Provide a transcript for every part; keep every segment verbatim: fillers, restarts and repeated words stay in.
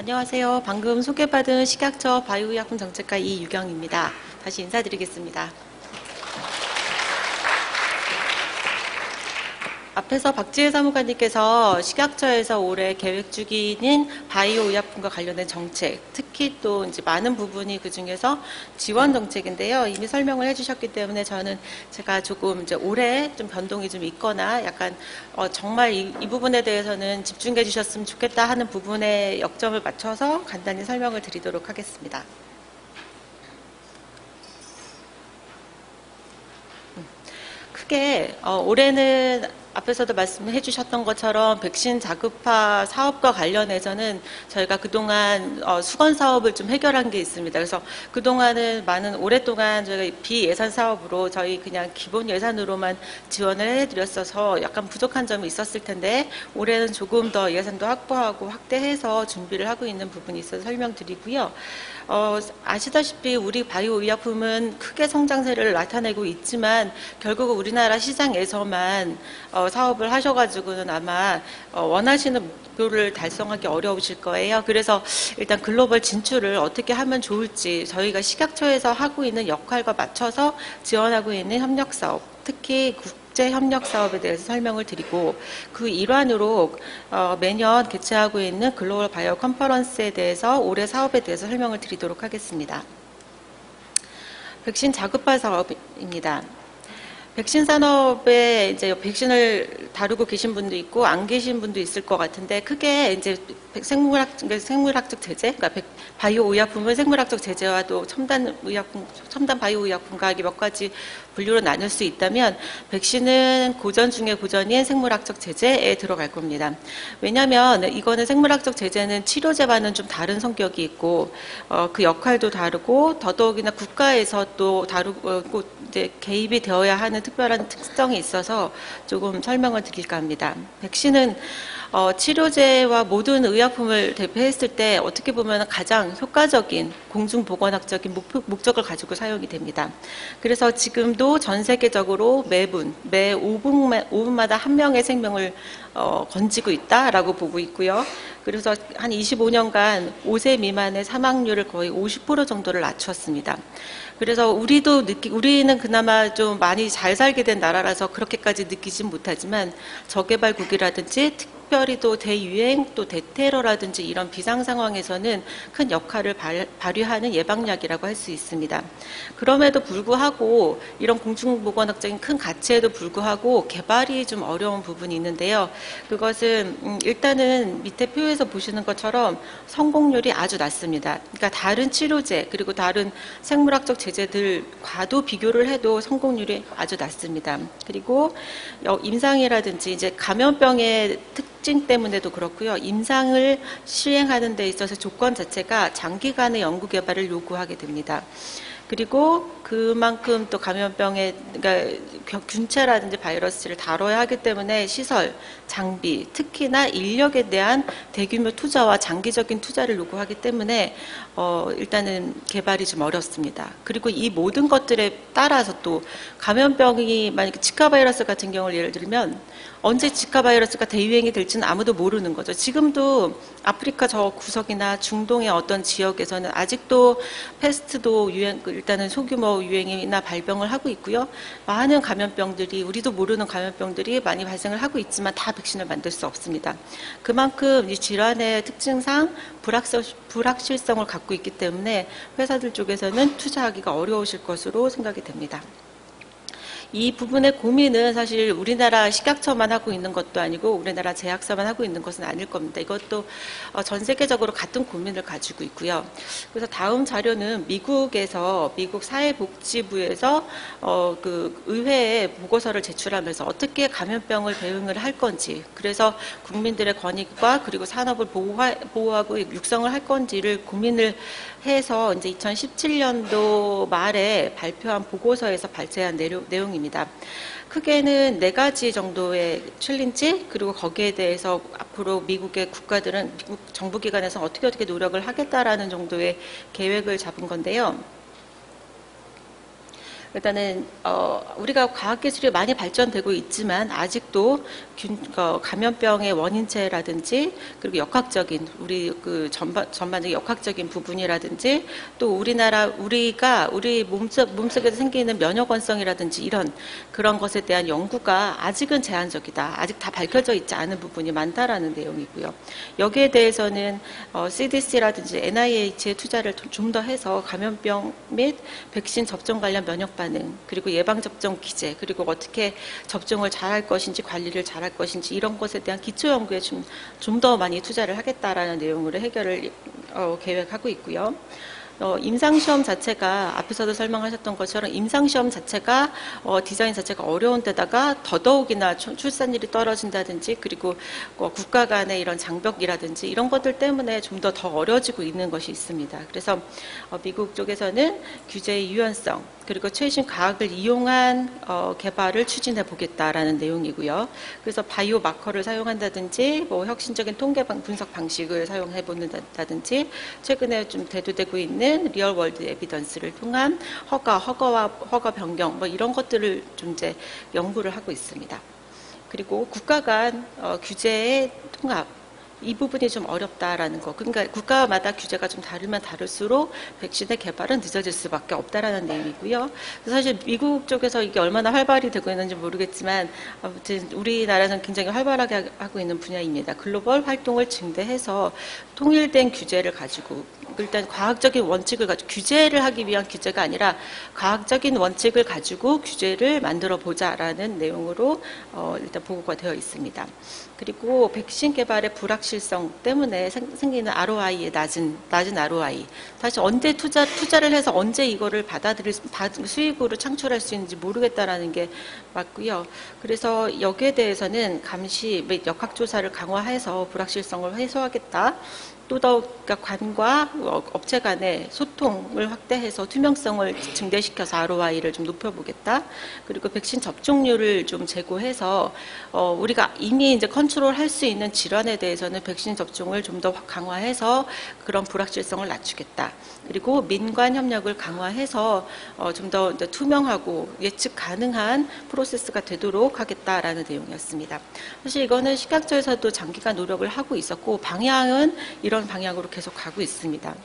안녕하세요. 방금 소개받은 식약처 바이오의약품 정책과 이유경입니다. 다시 인사드리겠습니다. 앞에서 박지혜 사무관님께서 식약처에서 올해 계획 중인 바이오의약품과 관련된 정책, 특히 또 이제 많은 부분이 그 중에서 지원 정책인데요. 이미 설명을 해주셨기 때문에 저는 제가 조금 이제 올해 좀 변동이 좀 있거나 약간 어 정말 이, 이 부분에 대해서는 집중해 주셨으면 좋겠다 하는 부분에 역점을 맞춰서 간단히 설명을 드리도록 하겠습니다. 크게 어, 올해는 앞에서도 말씀해 주셨던 것처럼 백신 자급화 사업과 관련해서는 저희가 그동안 어, 수건 사업을 좀 해결한 게 있습니다. 그래서 그동안은 많은 오랫동안 저희가 비예산 사업으로 저희 그냥 기본 예산으로만 지원을 해드렸어서 약간 부족한 점이 있었을 텐데 올해는 조금 더 예산도 확보하고 확대해서 준비를 하고 있는 부분이 있어서 설명드리고요. 어, 아시다시피 우리 바이오 의약품은 크게 성장세를 나타내고 있지만 결국 우리나라 시장에서만 어, 사업을 하셔가지고는 아마 어, 원하시는 목표를 달성하기 어려우실 거예요. 그래서 일단 글로벌 진출을 어떻게 하면 좋을지 저희가 식약처에서 하고 있는 역할과 맞춰서 지원하고 있는 협력사업, 특히 국제협력사업에 대해서 설명을 드리고 그 일환으로 어, 매년 개최하고 있는 글로벌 바이오 컨퍼런스에 대해서 올해 사업에 대해서 설명을 드리도록 하겠습니다. 백신 자급화 사업입니다. 백신 산업에 이제 백신을 다루고 계신 분도 있고 안 계신 분도 있을 것 같은데 크게 이제 생물학 생물학적 제재, 그러니까 바이오 의약품은 생물학적 제재와 또 첨단 의약품, 첨단 바이오 의약품과 몇 가지 분류로 나눌 수 있다면 백신은 고전 중에 고전인 생물학적 제재에 들어갈 겁니다. 왜냐하면 이거는 생물학적 제재는 치료제와는 좀 다른 성격이 있고 어, 그 역할도 다르고 더더욱이나 국가에서 또 다루고 이제 개입이 되어야 하는 특별한 특성이 있어서 조금 설명을 드릴까 합니다. 백신은 어, 치료제와 모든 의약품을 대표했을 때 어떻게 보면 가장 효과적인 공중보건학적인 목표, 목적을 가지고 사용이 됩니다. 그래서 지금도 전 세계적으로 매분, 매 오 분마다 한 명의 생명을 어, 건지고 있다라고 보고 있고요. 그래서 한 이십오 년간 오 세 미만의 사망률을 거의 오십 퍼센트 정도를 낮추었습니다. 그래서 우리도 느끼, 우리는 그나마 좀 많이 잘 살게 된 나라라서 그렇게까지 느끼진 못하지만 저개발국이라든지 특별히 또 대유행 또 대테러라든지 이런 비상 상황에서는 큰 역할을 발, 발휘하는 예방약이라고 할 수 있습니다. 그럼에도 불구하고 이런 공중보건학적인 큰 가치에도 불구하고 개발이 좀 어려운 부분이 있는데요. 그것은 음, 일단은 밑에 표에서 보시는 것처럼 성공률이 아주 낮습니다. 그러니까 다른 치료제 그리고 다른 생물학적 제재들과도 비교를 해도 성공률이 아주 낮습니다. 그리고 임상이라든지 이제 감염병의 특징 때문에도 그렇고요. 임상을 시행하는 데 있어서 조건 자체가 장기간의 연구 개발을 요구하게 됩니다. 그리고 그만큼 또 감염병의 그러니까 균체라든지 바이러스를 다뤄야 하기 때문에 시설, 장비, 특히나 인력에 대한 대규모 투자와 장기적인 투자를 요구하기 때문에 어, 일단은 개발이 좀 어렵습니다. 그리고 이 모든 것들에 따라서 또 감염병이 만약에 지카 바이러스 같은 경우를 예를 들면 언제 지카 바이러스가 대유행이 될지는 아무도 모르는 거죠. 지금도 아프리카 저 구석이나 중동의 어떤 지역에서는 아직도 패스트도 유행, 일단은 소규모 유행이나 발병을 하고 있고요. 많은 감염병들이, 우리도 모르는 감염병들이 많이 발생을 하고 있지만 다 백신을 만들 수 없습니다. 그만큼 이 질환의 특징상 불확실, 불확실성을 갖고 있기 때문에 회사들 쪽에서는 투자하기가 어려우실 것으로 생각이 됩니다. 이 부분의 고민은 사실 우리나라 식약처만 하고 있는 것도 아니고 우리나라 제약사만 하고 있는 것은 아닐 겁니다. 이것도 전 세계적으로 같은 고민을 가지고 있고요. 그래서 다음 자료는 미국에서 미국 사회복지부에서 어, 그 의회에 보고서를 제출하면서 어떻게 감염병을 대응을 할 건지, 그래서 국민들의 권익과 그리고 산업을 보호하, 보호하고 육성을 할 건지를 고민을 해서 이제 이천십칠 년도 말에 발표한 보고서에서 발제한 내용, 내용입니다. 크게는 네 가지 정도의 챌린지, 그리고 거기에 대해서 앞으로 미국의 국가들은, 미국 정부기관에서 어떻게 어떻게 노력을 하겠다라는 정도의 계획을 잡은 건데요. 일단은 어, 우리가 과학기술이 많이 발전되고 있지만 아직도 균, 어, 감염병의 원인체라든지 그리고 역학적인 우리 그 전반 전반적인 역학적인 부분이라든지 또 우리나라 우리가 우리 몸속 몸속에서 생기는 면역원성이라든지 이런 그런 것에 대한 연구가 아직은 제한적이다. 아직 다 밝혀져 있지 않은 부분이 많다라는 내용이고요. 여기에 대해서는 어, 씨디씨라든지 엔아이에이치의 투자를 좀 더 해서 감염병 및 백신 접종 관련 면역 반응 그리고 예방 접종 기제 그리고 어떻게 접종을 잘할 것인지 관리를 잘할 것인지 이런 것에 대한 기초 연구에 좀 좀 더 많이 투자를 하겠다라는 내용으로 해결을 어, 계획하고 있고요. 어, 임상시험 자체가 앞에서도 설명하셨던 것처럼 임상시험 자체가 어, 디자인 자체가 어려운 데다가 더더욱이나 출산율이 떨어진다든지 그리고 어, 국가 간의 이런 장벽이라든지 이런 것들 때문에 좀 더 더 어려워지고 있는 것이 있습니다. 그래서 어, 미국 쪽에서는 규제의 유연성 그리고 최신 과학을 이용한 어, 개발을 추진해 보겠다라는 내용이고요. 그래서 바이오 마커를 사용한다든지 뭐 혁신적인 통계 분석 방식을 사용해 본다든지 최근에 좀 대두되고 있는 리얼 월드 에비던스를 통한 허가, 허가와 허가 변경 뭐 이런 것들을 좀 이제 연구를 하고 있습니다. 그리고 국가 간 어, 규제의 통합 이 부분이 좀 어렵다라는 거. 그러니까 국가마다 규제가 좀 다르면 다를수록 백신의 개발은 늦어질 수밖에 없다라는 내용이고요. 사실 미국 쪽에서 이게 얼마나 활발히 되고 있는지 모르겠지만 아무튼 우리나라는 굉장히 활발하게 하고 있는 분야입니다. 글로벌 활동을 증대해서 통일된 규제를 가지고 일단 과학적인 원칙을 가지고 규제를 하기 위한 규제가 아니라 과학적인 원칙을 가지고 규제를 만들어 보자라는 내용으로 어, 일단 보고가 되어 있습니다. 그리고 백신 개발의 불확실성 때문에 생기는 알오아이의 낮은 낮은 알오아이. 사실 언제 투자 투자를 해서 언제 이거를 받아들일 수익으로 창출할 수 있는지 모르겠다라는 게 맞고요. 그래서 여기에 대해서는 감시 및 역학 조사를 강화해서 불확실성을 해소하겠다. 또 더욱 관과 업체 간의 소통을 확대해서 투명성을 증대시켜서 알오아이를 좀 높여보겠다. 그리고 백신 접종률을 좀 제고해서 어 우리가 이미 이제 컨트롤할 수 있는 질환에 대해서는 백신 접종을 좀 더 강화해서 그런 불확실성을 낮추겠다. 그리고 민관 협력을 강화해서 어 좀 더 투명하고 예측 가능한 프로세스가 되도록 하겠다라는 내용이었습니다. 사실 이거는 식약처에서도 장기간 노력을 하고 있었고 방향은 이런 이런 방향으로 계속 가고 있습니다.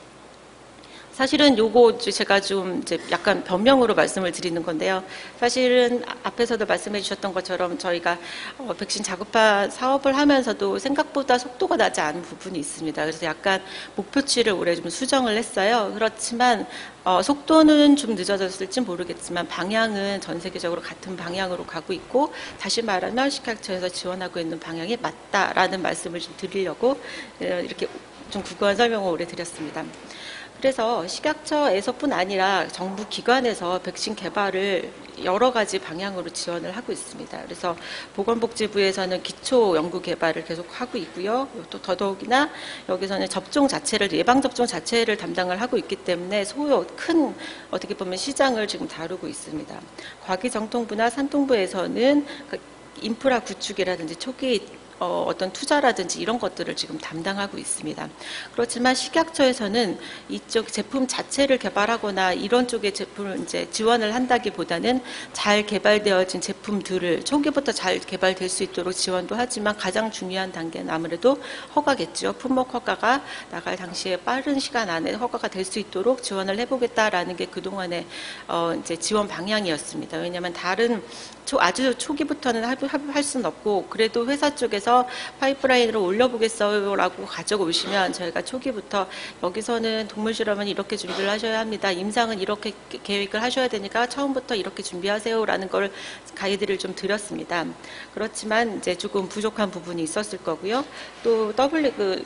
사실은 요거 제가 좀 이제 약간 변명으로 말씀을 드리는 건데요. 사실은 앞에서도 말씀해 주셨던 것처럼 저희가 어, 백신 자급화 사업을 하면서도 생각보다 속도가 나지 않은 부분이 있습니다. 그래서 약간 목표치를 올해 좀 수정을 했어요. 그렇지만 어, 속도는 좀 늦어졌을지 모르겠지만 방향은 전 세계적으로 같은 방향으로 가고 있고 다시 말하면 식약처에서 지원하고 있는 방향이 맞다라는 말씀을 좀 드리려고 이렇게 좀 구구한 설명을 올해 드렸습니다. 그래서 식약처에서뿐 아니라 정부 기관에서 백신 개발을 여러 가지 방향으로 지원을 하고 있습니다. 그래서 보건복지부에서는 기초 연구 개발을 계속 하고 있고요. 또 더더욱이나 여기서는 접종 자체를 예방 접종 자체를 담당을 하고 있기 때문에 소요 큰 어떻게 보면 시장을 지금 다루고 있습니다. 과기정통부나 산통부에서는 그 인프라 구축이라든지 초기 어, 어떤 투자라든지 이런 것들을 지금 담당하고 있습니다. 그렇지만 식약처에서는 이쪽 제품 자체를 개발하거나 이런 쪽의 제품을 이제 지원을 한다기보다는 잘 개발되어진 제품들을 초기부터 잘 개발될 수 있도록 지원도 하지만 가장 중요한 단계는 아무래도 허가겠죠. 품목 허가가 나갈 당시에 빠른 시간 안에 허가가 될 수 있도록 지원을 해보겠다라는 게 그동안의 어, 이제 지원 방향이었습니다. 왜냐하면 다른 아주 초기부터는 할 수는 없고 그래도 회사 쪽에서 파이프라인으로 올려보겠어요 라고 가져오시면 저희가 초기부터 여기서는 동물 실험은 이렇게 준비를 하셔야 합니다. 임상은 이렇게 계획을 하셔야 되니까 처음부터 이렇게 준비하세요 라는 걸 가이드를 좀 드렸습니다. 그렇지만 이제 조금 부족한 부분이 있었을 거고요. 또 W 그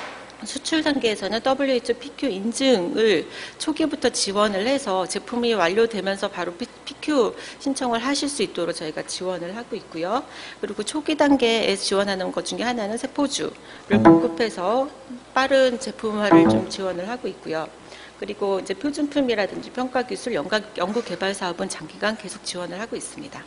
수출 단계에서는 더블유에이치오 피큐 인증을 초기부터 지원을 해서 제품이 완료되면서 바로 피큐 신청을 하실 수 있도록 저희가 지원을 하고 있고요. 그리고 초기 단계에 지원하는 것 중에 하나는 세포주를 공급해서 빠른 제품화를 좀 지원을 하고 있고요. 그리고 이제 표준품이라든지 평가기술, 연구개발 사업은 장기간 계속 지원을 하고 있습니다.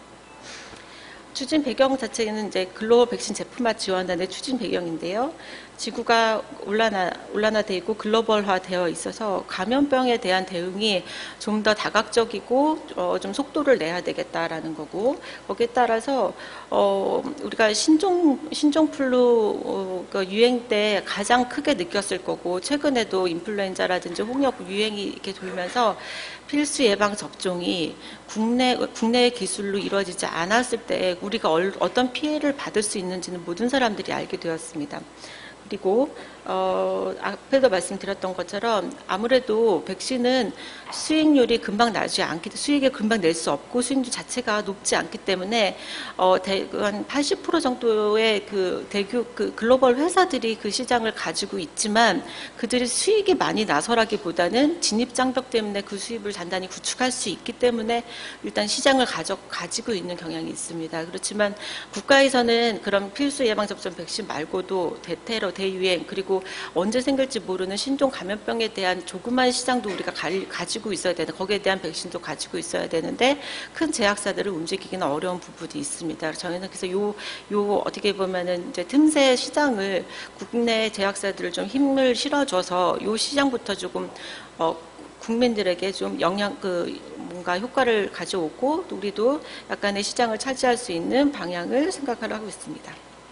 추진 배경 자체는 이제 글로벌 백신 제품화 지원단의 추진 배경인데요. 지구가 온난화, 온난화되어 있고 글로벌화되어 있어서 감염병에 대한 대응이 좀 더 다각적이고 어, 좀 속도를 내야 되겠다라는 거고, 거기에 따라서 어, 우리가 신종 신종플루 어, 그 유행 때 가장 크게 느꼈을 거고, 최근에도 인플루엔자라든지 홍역 유행이 이렇게 돌면서 필수 예방 접종이 국내 국내의 기술로 이루어지지 않았을 때 우리가 얼, 어떤 피해를 받을 수 있는지는 모든 사람들이 알게 되었습니다. 그리고 어, 앞에도 말씀드렸던 것처럼 아무래도 백신은 수익률이 금방 나지 않기, 수익을 금방 낼 수 없고 수익률 자체가 높지 않기 때문에 어, 대, 한 팔십 퍼센트 정도의 그 대규 그 글로벌 회사들이 그 시장을 가지고 있지만, 그들이 수익이 많이 나서라기보다는 진입 장벽 때문에 그 수입을 단단히 구축할 수 있기 때문에 일단 시장을 가져, 가지고 있는 경향이 있습니다. 그렇지만 국가에서는 그런 필수 예방 접종 백신 말고도 대테러, 대유행, 그리고 언제 생길지 모르는 신종 감염병에 대한 조그만 시장도 우리가 가, 가지고 있어야 되는, 거기에 대한 백신도 가지고 있어야 되는데 큰 제약사들을 움직이기는 어려운 부분이 있습니다. 저희는 그래서 요, 요 어떻게 보면은 이제 틈새 시장을 국내 제약사들을 좀 힘을 실어줘서 요 시장부터 조금 어, 국민들에게 좀 영향, 그, 뭔가 효과를 가져오고, 우리도 약간의 시장을 차지할 수 있는 방향을 생각하고 있습니다.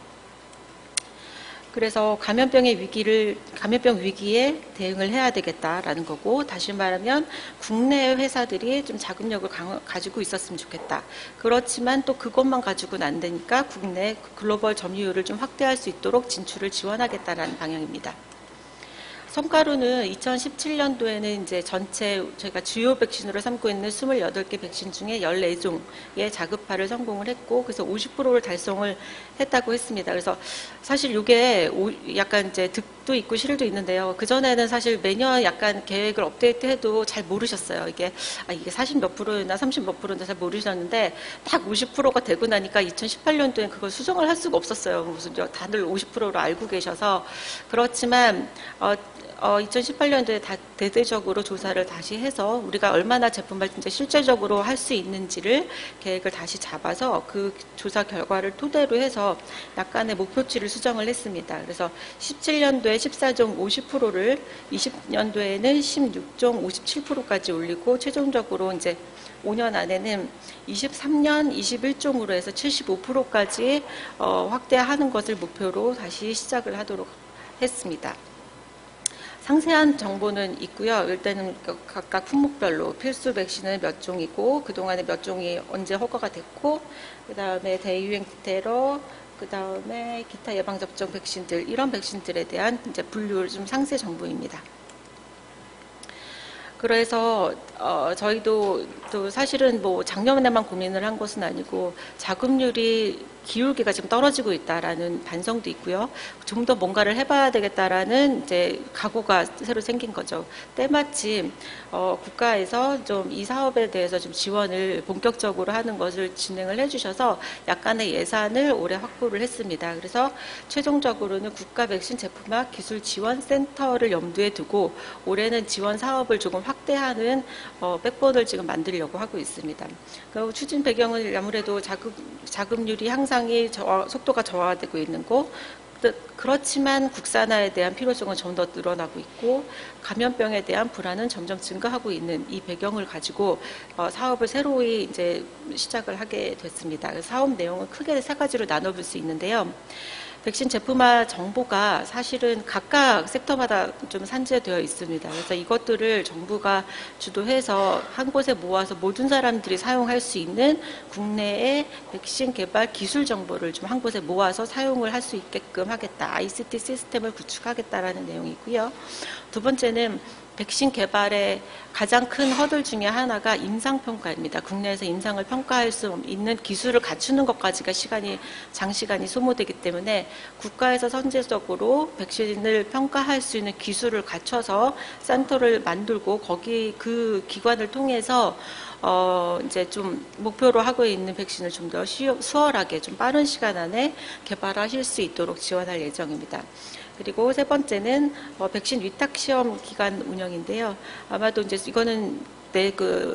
그래서 감염병의 위기를, 감염병 위기에 대응을 해야 되겠다라는 거고, 다시 말하면 국내 회사들이 좀 자금력을 강, 가지고 있었으면 좋겠다. 그렇지만 또 그것만 가지고는 안 되니까 국내 글로벌 점유율을 좀 확대할 수 있도록 진출을 지원하겠다라는 방향입니다. 성과로는 이천십칠 년도에는 이제 전체 저희가 주요 백신으로 삼고 있는 이십팔 개 백신 중에 열네 종의 자급화를 성공을 했고, 그래서 오십 퍼센트를 달성을 했다고 했습니다. 그래서 사실 이게 약간 이제 득도 있고 실도 있는데요. 그전에는 사실 매년 약간 계획을 업데이트해도 잘 모르셨어요. 이게, 아, 이게 사십 몇 프로였나 삼십 몇 프로인지 잘 모르셨는데, 딱 오십 퍼센트가 되고 나니까 이천십팔 년도엔 그걸 수정을 할 수가 없었어요. 무슨 다들 오십 퍼센트로 알고 계셔서. 그렇지만, 어, 어, 이천십팔 년도에 다 대대적으로 조사를 다시 해서 우리가 얼마나 제품을 진짜 실제적으로 할 수 있는지를 계획을 다시 잡아서 그 조사 결과를 토대로 해서 약간의 목표치를 수정을 했습니다. 그래서 십칠 년도에 십사 종 오십 퍼센트를 이십 년도에는 십육 종 오십칠 퍼센트까지 올리고, 최종적으로 이제 오 년 안에는 이십삼 년 이십일 종으로 해서 칠십오 퍼센트까지 어, 확대하는 것을 목표로 다시 시작을 하도록 했습니다. 상세한 정보는 있고요. 일단은 각각 품목별로 필수 백신은 몇 종이고, 그동안에 몇 종이 언제 허가가 됐고, 그 다음에 대유행 테러, 그 다음에 기타 예방접종 백신들, 이런 백신들에 대한 이제 분류 좀 상세 정보입니다. 그래서 어, 저희도 또 사실은 뭐 작년에만 고민을 한 것은 아니고 자금률이 기울기가 지금 떨어지고 있다라는 반성도 있고요. 좀 더 뭔가를 해봐야 되겠다라는 이제 각오가 새로 생긴 거죠. 때마침 어, 국가에서 좀 이 사업에 대해서 좀 지원을 본격적으로 하는 것을 진행을 해주셔서 약간의 예산을 올해 확보를 했습니다. 그래서 최종적으로는 국가 백신 제품화 기술 지원 센터를 염두에 두고 올해는 지원 사업을 조금 확대하는 어, 백본을 지금 만들려고 하고 있습니다. 그 추진 배경은 아무래도 자금, 자금률이 향상이 저하, 속도가 저하되고 있는 거, 그렇지만 국산화에 대한 필요성은 좀 더 늘어나고 있고 감염병에 대한 불안은 점점 증가하고 있는 이 배경을 가지고 어, 사업을 새로이 이제 시작을 하게 됐습니다. 사업 내용은 크게 세 가지로 나눠볼 수 있는데요. 백신 제품화 정보가 사실은 각각 섹터마다 좀 산재되어 있습니다. 그래서 이것들을 정부가 주도해서 한 곳에 모아서 모든 사람들이 사용할 수 있는 국내의 백신 개발 기술 정보를 좀 한 곳에 모아서 사용을 할 수 있게끔 하겠다. 아이씨티 시스템을 구축하겠다라는 내용이고요. 두 번째는 백신 개발의 가장 큰 허들 중에 하나가 임상평가입니다. 국내에서 임상을 평가할 수 있는 기술을 갖추는 것까지가 시간이, 장시간이 소모되기 때문에 국가에서 선제적으로 백신을 평가할 수 있는 기술을 갖춰서 센터를 만들고 거기 그 기관을 통해서 어, 이제 좀 목표로 하고 있는 백신을 좀 더 수월하게 좀 빠른 시간 안에 개발하실 수 있도록 지원할 예정입니다. 그리고 세 번째는 어, 백신 위탁 시험 기간 운영인데요. 아마도 이제 이거는 내 그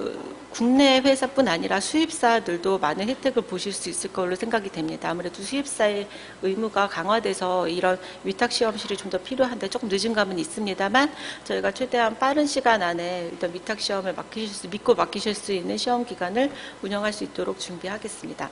국내 회사뿐 아니라 수입사들도 많은 혜택을 보실 수 있을 걸로 생각이 됩니다. 아무래도 수입사의 의무가 강화돼서 이런 위탁시험실이 좀 더 필요한데 조금 늦은 감은 있습니다만 저희가 최대한 빠른 시간 안에 일단 위탁시험을 맡기실 수, 믿고 맡기실 수 있는 시험 기간을 운영할 수 있도록 준비하겠습니다.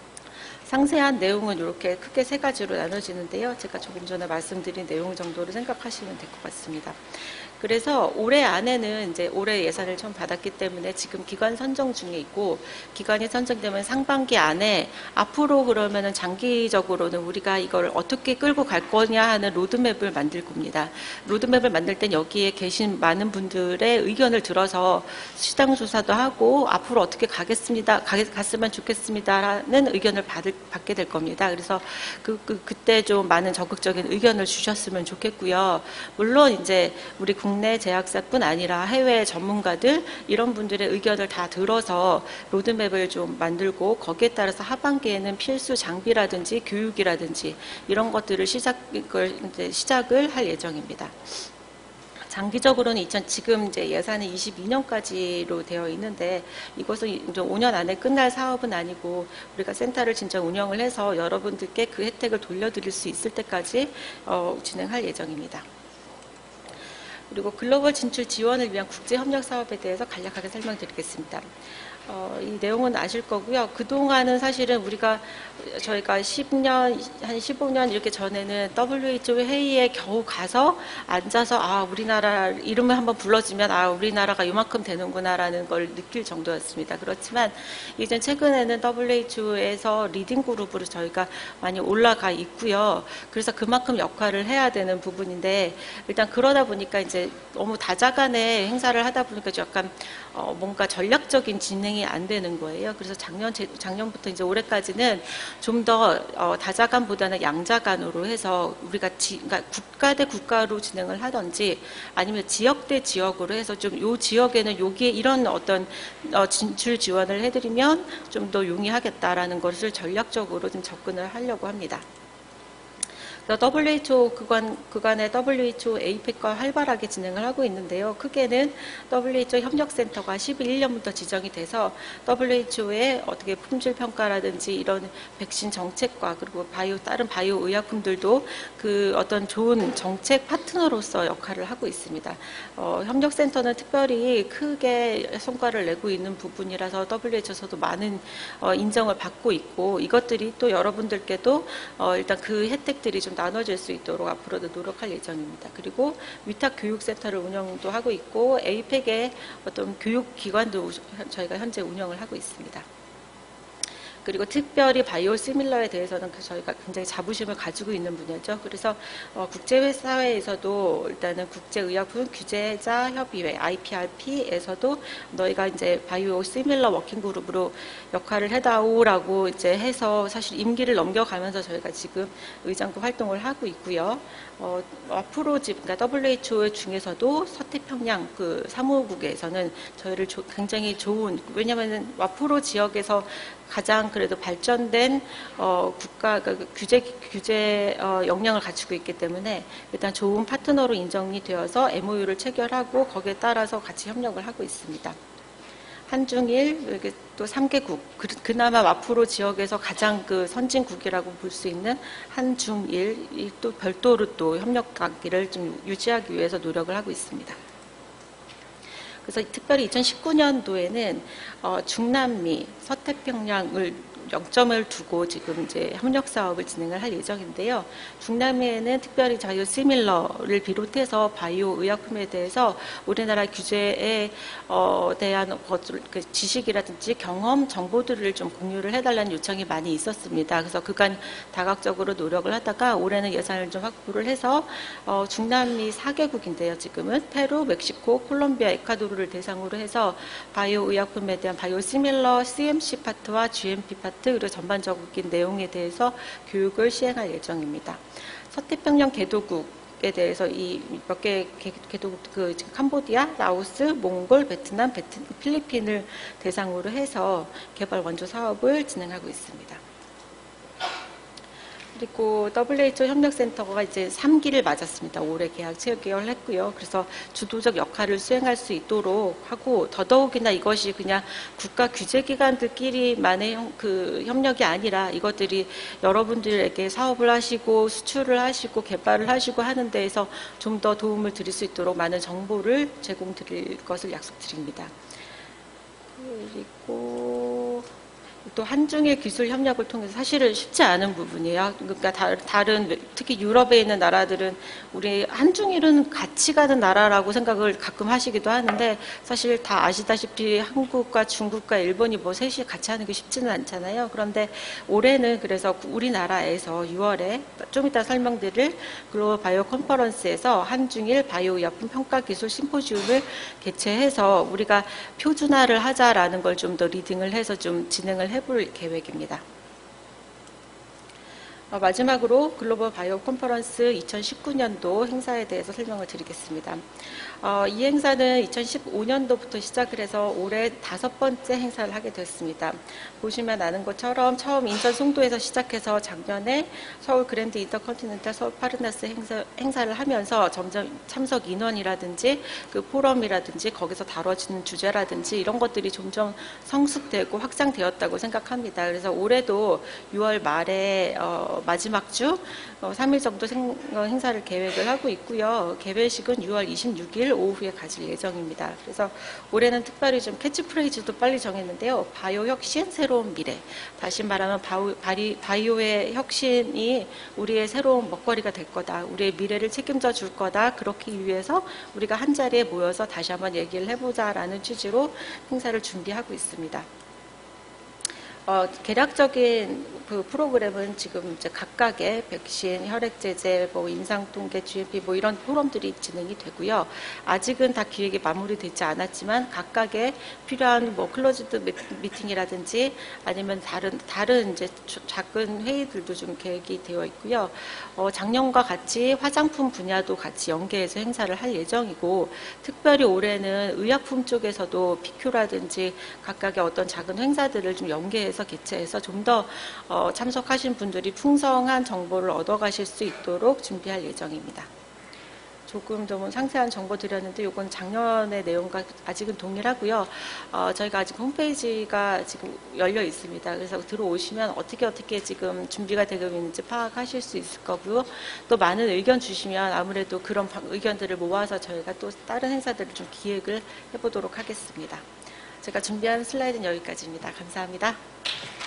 상세한 내용은 이렇게 크게 세 가지로 나눠지는데요. 제가 조금 전에 말씀드린 내용 정도를 생각하시면 될 것 같습니다. 그래서 올해 안에는 이제 올해 예산을 처음 받았기 때문에 지금 기관 선정 중에 있고, 기관이 선정되면 상반기 안에 앞으로 그러면은 장기적으로는 우리가 이걸 어떻게 끌고 갈 거냐 하는 로드맵을 만들 겁니다. 로드맵을 만들 땐 여기에 계신 많은 분들의 의견을 들어서 시장 조사도 하고 앞으로 어떻게 가겠습니다, 갔으면 좋겠습니다라는 의견을 받을, 받게 될 겁니다. 그래서 그, 그, 그때 좀 많은 적극적인 의견을 주셨으면 좋겠고요. 물론 이제 우리 국내 제약사뿐 아니라 해외 전문가들 이런 분들의 의견을 다 들어서 로드맵을 좀 만들고 거기에 따라서 하반기에는 필수 장비라든지 교육이라든지 이런 것들을 시작을 이제 시작을 할 예정입니다. 장기적으로는 이천 지금 이제 예산은 이십이 년까지로 되어 있는데 이것은 이제 오 년 안에 끝날 사업은 아니고 우리가 센터를 진짜 운영을 해서 여러분들께 그 혜택을 돌려드릴 수 있을 때까지 어, 진행할 예정입니다. 그리고 글로벌 진출 지원을 위한 국제협력 사업에 대해서 간략하게 설명드리겠습니다. 어, 이 내용은 아실 거고요. 그동안은 사실은 우리가 저희가 십 년, 한 십오 년 이렇게 전에는 더블유에이치오 회의에 겨우 가서 앉아서 아, 우리나라 이름을 한번 불러주면 아, 우리나라가 이만큼 되는구나라는 걸 느낄 정도였습니다. 그렇지만 이제 최근에는 더블유에이치오에서 리딩 그룹으로 저희가 많이 올라가 있고요. 그래서 그만큼 역할을 해야 되는 부분인데 일단 그러다 보니까 이제 너무 다자간에 행사를 하다 보니까 약간 어, 뭔가 전략적인 진행이 안 되는 거예요. 그래서 작년, 작년부터 이제 올해까지는 좀 더 어, 다자간보다는 양자간으로 해서 우리가 지, 그러니까 국가 대 국가로 진행을 하든지 아니면 지역 대 지역으로 해서 좀 요 지역에는 여기에 이런 어떤 어, 진출 지원을 해드리면 좀 더 용이하겠다라는 것을 전략적으로 좀 접근을 하려고 합니다. 더블유에이치오 그간, 그간의 더블유에이치오 에이펙과 활발하게 진행을 하고 있는데요. 크게는 더블유에이치오 협력센터가 십일 년부터 지정이 돼서 더블유에이치오의 어떻게 품질 평가라든지 이런 백신 정책과 그리고 바이오, 다른 바이오 의약품들도 그 어떤 좋은 정책 파트너로서 역할을 하고 있습니다. 어, 협력센터는 특별히 크게 성과를 내고 있는 부분이라서 더블유에이치오에서도 많은 어, 인정을 받고 있고 이것들이 또 여러분들께도 어, 일단 그 혜택들이 좀 나눠질 수 있도록 앞으로도 노력할 예정입니다. 그리고 위탁 교육센터를 운영도 하고 있고 에이펙의 어떤 교육기관도 저희가 현재 운영을 하고 있습니다. 그리고 특별히 바이오 시밀러에 대해서는 저희가 굉장히 자부심을 가지고 있는 분야죠. 그래서 어, 국제사회에서도 일단은 국제의약품 규제자 협의회 아이피알피에서도 너희가 이제 바이오 시밀러 워킹 그룹으로 역할을 해다오라고 이제 해서 사실 임기를 넘겨가면서 저희가 지금 의장급 활동을 하고 있고요. 어, 앞으로 지금 그러니까 더블유에이치오 중에서도 서태평양 그 사무국에서는 저희를 조, 굉장히 좋은 왜냐하면 와프로 지역에서 가장 그래도 발전된 어, 국가 그 규제 규제 어, 역량을 갖추고 있기 때문에 일단 좋은 파트너로 인정이 되어서 엠오유를 체결하고 거기에 따라서 같이 협력을 하고 있습니다. 한중일 또 삼 개국 그나마 와프로 지역에서 가장 그 선진국이라고 볼 수 있는 한중일 또 별도로 또 협력 관계를 좀 유지하기 위해서 노력을 하고 있습니다. 그래서 특별히 이천십구 년도에는 어, 중남미 서태평양을 영점을 두고 지금 이제 협력 사업을 진행을 할 예정인데요. 중남미에는 특별히 바이오 시밀러를 비롯해서 바이오 의약품에 대해서 우리나라 규제에 어, 대한 것들, 그 지식이라든지 경험, 정보들을 좀 공유를 해달라는 요청이 많이 있었습니다. 그래서 그간 다각적으로 노력을 하다가 올해는 예산을 좀 확보를 해서 어, 중남미 사 개국인데요. 지금은 페루, 멕시코, 콜롬비아, 에콰도르를 대상으로 해서 바이오 의약품에 대한 바이오 시밀러 씨엠씨 파트와 지엠피 파트 그리고 전반적인 내용에 대해서 교육을 시행할 예정입니다. 서태평양 개도국에 대해서 이 몇 개 개도국 그 캄보디아, 라오스, 몽골, 베트남, 베트, 필리핀을 대상으로 해서 개발 원조 사업을 진행하고 있습니다. 그리고 더블유에이치오 협력센터가 이제 삼 기를 맞았습니다. 올해 계약 체육 개혁을 했고요. 그래서 주도적 역할을 수행할 수 있도록 하고, 더더욱이나 이것이 그냥 국가 규제기관들끼리만의 형- 그 협력이 아니라 이것들이 여러분들에게 사업을 하시고 수출을 하시고 개발을 하시고 하는 데에서 좀 더 도움을 드릴 수 있도록 많은 정보를 제공드릴 것을 약속드립니다. 그리고 또 한중일 기술 협력을 통해서 사실은 쉽지 않은 부분이에요. 그러니까 다, 다른 특히 유럽에 있는 나라들은 우리 한중일은 같이 가는 나라라고 생각을 가끔 하시기도 하는데, 사실 다 아시다시피 한국과 중국과 일본이 뭐 셋이 같이 하는 게 쉽지는 않잖아요. 그런데 올해는 그래서 우리나라에서 유월에 좀 이따 설명드릴 글로벌 바이오 컨퍼런스에서 한중일 바이오 의약품 평가 기술 심포지움을 개최해서 우리가 표준화를 하자라는 걸 좀 더 리딩을 해서 좀 진행을 해볼 계획입니다. 어, 마지막으로 글로벌 바이오 컨퍼런스 이천십구 년도 행사에 대해서 설명을 드리겠습니다. 어, 이 행사는 이천십오 년도부터 시작을 해서 올해 다섯 번째 행사를 하게 됐습니다. 보시면 아는 것처럼 처음 인천 송도에서 시작해서 작년에 서울 그랜드 인터컨티넨탈 서울 파르나스 행사, 행사를 하면서 점점 참석 인원이라든지 그 포럼이라든지 거기서 다뤄지는 주제라든지 이런 것들이 점점 성숙되고 확장되었다고 생각합니다. 그래서 올해도 유월 말에 어, 마지막 주 어, 삼 일 정도 생, 어, 행사를 계획을 하고 있고요. 개회식은 유월 이십육일 오후에 가질 예정입니다. 그래서 올해는 특별히 좀 캐치프레이즈도 빨리 정했는데요. 바이오 혁신, 새로운 미래. 다시 말하면 바오, 바리, 바이오의 혁신이 우리의 새로운 먹거리가 될 거다. 우리의 미래를 책임져 줄 거다. 그렇기 위해서 우리가 한 자리에 모여서 다시 한번 얘기를 해보자라는 취지로 행사를 준비하고 있습니다. 어, 개략적인 그 프로그램은 지금 이제 각각의 백신, 혈액제제, 뭐 임상통계, 지엠피 뭐 이런 포럼들이 진행이 되고요. 아직은 다 기획이 마무리되지 않았지만 각각의 필요한 뭐 클로즈드 미팅이라든지 아니면 다른 다른 이제 작은 회의들도 좀 계획이 되어 있고요. 어, 작년과 같이 화장품 분야도 같이 연계해서 행사를 할 예정이고, 특별히 올해는 의약품 쪽에서도 피큐라든지 각각의 어떤 작은 행사들을 좀 연계해서 개최해서 좀 더 어, 참석하신 분들이 풍성한 정보를 얻어가실 수 있도록 준비할 예정입니다. 조금 좀 상세한 정보 드렸는데 이건 작년의 내용과 아직은 동일하고요. 어, 저희가 아직 홈페이지가 지금 열려 있습니다. 그래서 들어오시면 어떻게 어떻게 지금 준비가 되고 있는지 파악하실 수 있을 거고요. 또 많은 의견 주시면 아무래도 그런 의견들을 모아서 저희가 또 다른 행사들을 좀 기획을 해보도록 하겠습니다. 제가 준비한 슬라이드는 여기까지입니다. 감사합니다.